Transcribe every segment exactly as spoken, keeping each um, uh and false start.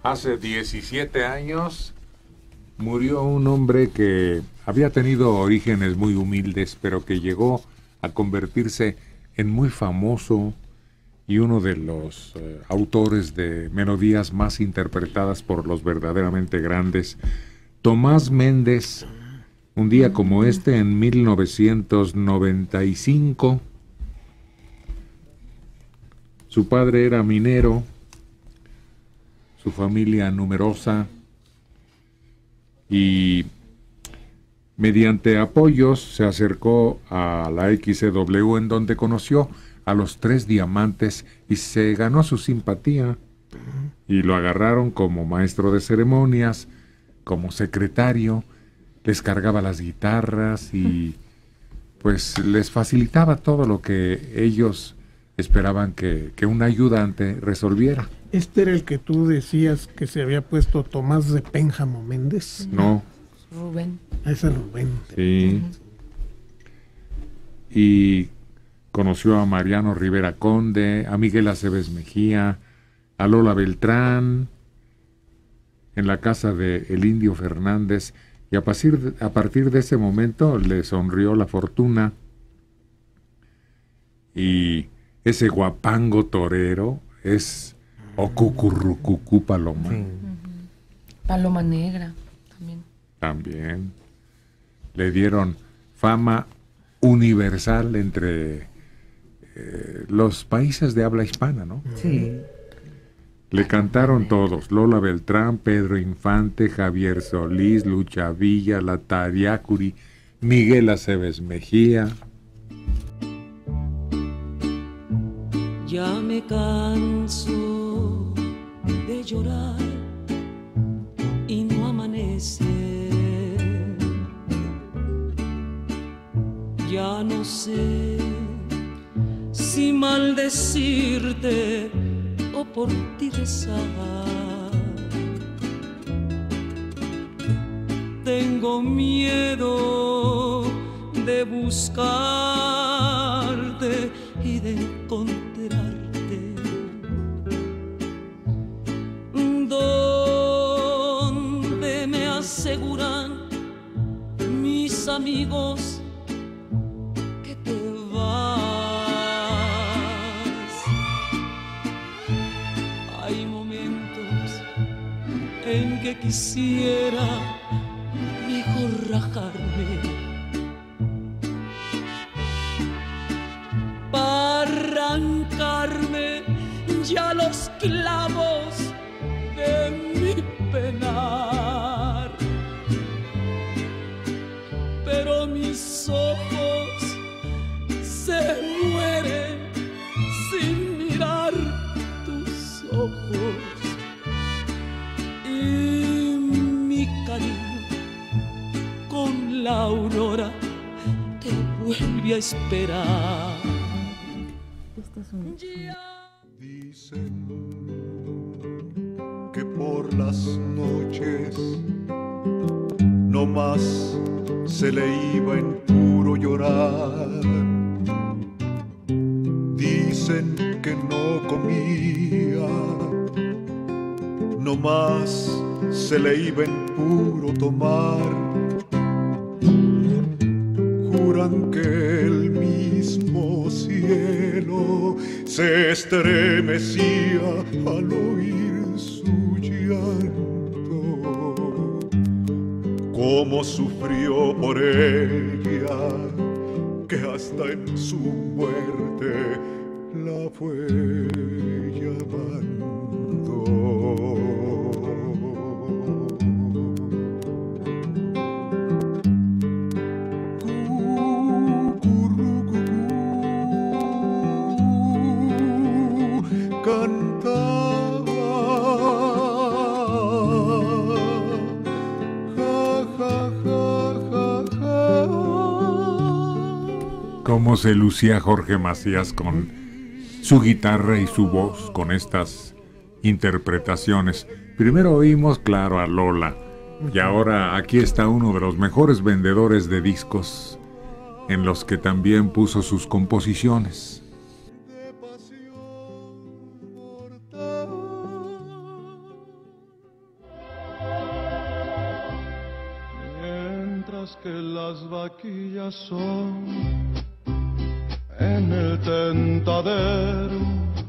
Hace diecisiete años murió un hombre que había tenido orígenes muy humildes, pero que llegó a convertirse en muy famoso y uno de los eh, autores de melodías más interpretadas por los verdaderamente grandes, Tomás Méndez. Un día como este, en mil novecientos noventa y cinco, su padre era minero, su familia numerosa, y mediante apoyos se acercó a la X C W, en donde conoció a los Tres Diamantes y se ganó su simpatía, y lo agarraron como maestro de ceremonias, como secretario, les cargaba las guitarras y pues les facilitaba todo lo que ellos esperaban que, que un ayudante resolviera. ¿Este era el que tú decías que se había puesto Tomás de Pénjamo Méndez? No. Rubén. Ese Rubén. Sí. Uh-huh. Y conoció a Mariano Rivera Conde, a Miguel Aceves Mejía, a Lola Beltrán, en la casa de el Indio Fernández, y a partir, de, a partir de ese momento le sonrió la fortuna, y ese guapango torero es Ocucurrucucú Paloma. Sí. Uh-huh. Paloma Negra también. También. Le dieron fama universal entre eh, los países de habla hispana, ¿no? Sí. Le cantaron todos: Lola Beltrán, Pedro Infante, Javier Solís, Lucha Villa, La Tariacuri, Miguel Aceves Mejía. Ya me canso de llorar y no amanece. Ya no sé si maldecirte o por ti rezar. Tengo miedo de buscarte y de encontrarte. Donde me aseguran mis amigos que te vas. Hay momentos en que quisiera mejor rajarme para arrancarme ya los clavos de mi penar, pero mis ojos se mueren sin mirar tus ojos, y mi cariño con la aurora te vuelve a esperar. Este es un... Dicen que por las noches no más se le iba en puro llorar. Dicen que no comía, no más se le iba en puro tomar. Juran que el mismo cielo se estremecía al oír su llanto, cómo sufrió por ella, que hasta en su muerte la fue llamando. Cómo se lucía Jorge Macías con su guitarra y su voz con estas interpretaciones. Primero oímos, claro, a Lola, y ahora aquí está uno de los mejores vendedores de discos, en los que también puso sus composiciones. más que las vaquillas son en el tentadero,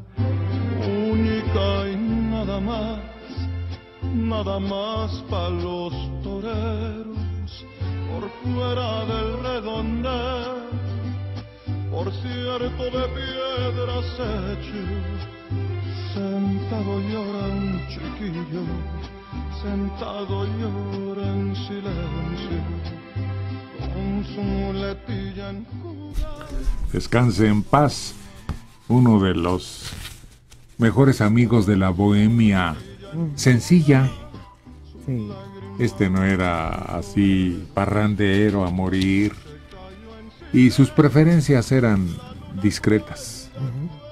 única y nada más, nada más pa' los toreros, por fuera del redondel, por cierto de piedras hecho, sentado llora un chiquillo, sentado llora en silencio, con su muletilla encurada. Descanse en paz, uno de los mejores amigos de la bohemia sencilla. Sí. Este no era así parrandero a morir, y sus preferencias eran discretas. Uh-huh.